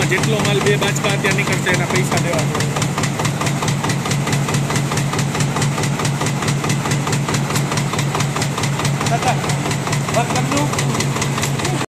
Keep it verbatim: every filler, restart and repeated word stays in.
જેટલો માલ બે બાચકા અત્યારે નીકળશે એના પૈસા દેવા છે.